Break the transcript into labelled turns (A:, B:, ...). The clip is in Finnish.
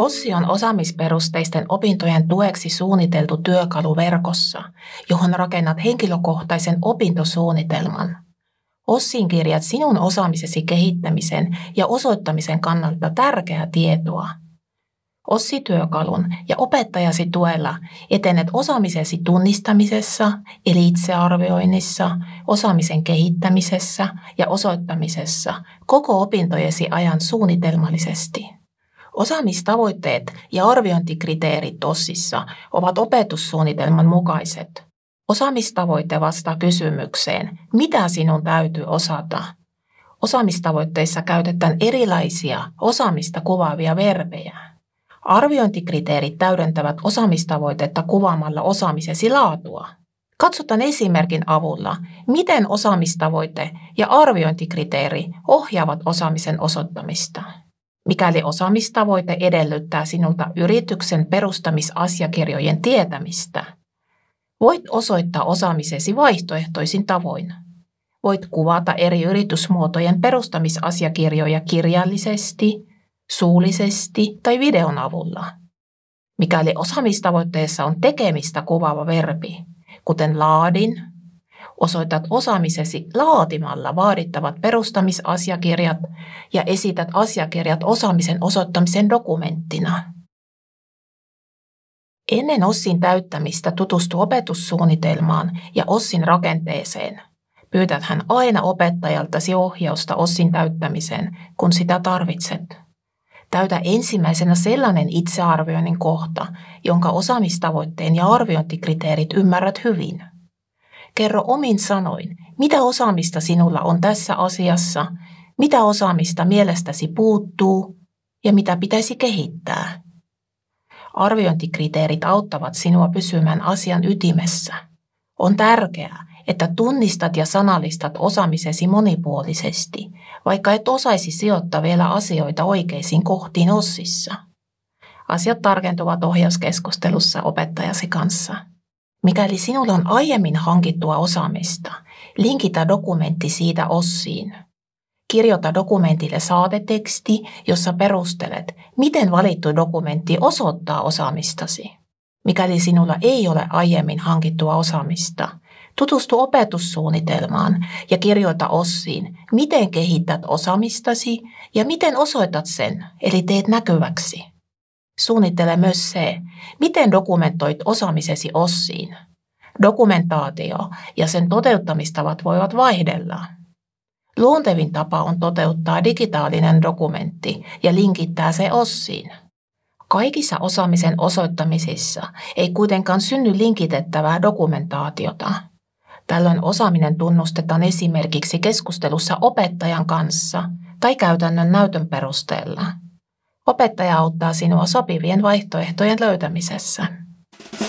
A: Ossi on osaamisperusteisten opintojen tueksi suunniteltu työkalu verkossa, johon rakennat henkilökohtaisen opintosuunnitelman. Ossin kirjat sinun osaamisesi kehittämisen ja osoittamisen kannalta tärkeää tietoa. Ossi-työkalun ja opettajasi tuella etenet osaamisesi tunnistamisessa eli itsearvioinnissa, osaamisen kehittämisessä ja osoittamisessa koko opintojesi ajan suunnitelmallisesti. Osaamistavoitteet ja arviointikriteerit Ossissa ovat opetussuunnitelman mukaiset. Osaamistavoite vastaa kysymykseen, mitä sinun täytyy osata. Osaamistavoitteissa käytetään erilaisia osaamista kuvaavia verbejä. Arviointikriteerit täydentävät osaamistavoitetta kuvaamalla osaamisesi laatua. Katsotaan esimerkin avulla, miten osaamistavoite ja arviointikriteeri ohjaavat osaamisen osoittamista. Mikäli osaamistavoite edellyttää sinulta yrityksen perustamisasiakirjojen tietämistä, voit osoittaa osaamisesi vaihtoehtoisin tavoin. Voit kuvata eri yritysmuotojen perustamisasiakirjoja kirjallisesti, suullisesti tai videon avulla. Mikäli osaamistavoitteessa on tekemistä kuvaava verbi, kuten laadin, osoitat osaamisesi laatimalla vaadittavat perustamisasiakirjat ja esität asiakirjat osaamisen osoittamisen dokumenttina. Ennen Ossin täyttämistä tutustu opetussuunnitelmaan ja Ossin rakenteeseen. Pyydäthän aina opettajaltasi ohjausta Ossin täyttämiseen, kun sitä tarvitset. Täytä ensimmäisenä sellainen itsearvioinnin kohta, jonka osaamistavoitteen ja arviointikriteerit ymmärrät hyvin. Kerro omin sanoin, mitä osaamista sinulla on tässä asiassa, mitä osaamista mielestäsi puuttuu ja mitä pitäisi kehittää. Arviointikriteerit auttavat sinua pysymään asian ytimessä. On tärkeää, että tunnistat ja sanallistat osaamisesi monipuolisesti, vaikka et osaisi sijoittaa vielä asioita oikeisiin kohtiin Ossissa. Asiat tarkentuvat ohjauskeskustelussa opettajasi kanssa. Mikäli sinulla on aiemmin hankittua osaamista, linkitä dokumentti siitä Ossiin. Kirjoita dokumentille saateteksti, jossa perustelet, miten valittu dokumentti osoittaa osaamistasi. Mikäli sinulla ei ole aiemmin hankittua osaamista, tutustu opetussuunnitelmaan ja kirjoita Ossiin, miten kehität osaamistasi ja miten osoitat sen, eli teet näkyväksi. Suunnittele myös se, miten dokumentoit osaamisesi Ossiin. Dokumentaatio ja sen toteuttamistavat voivat vaihdella. Luontevin tapa on toteuttaa digitaalinen dokumentti ja linkittää se Ossiin. Kaikissa osaamisen osoittamisissa ei kuitenkaan synny linkitettävää dokumentaatiota. Tällöin osaaminen tunnustetaan esimerkiksi keskustelussa opettajan kanssa tai käytännön näytön perusteella. Opettaja auttaa sinua sopivien vaihtoehtojen löytämisessä.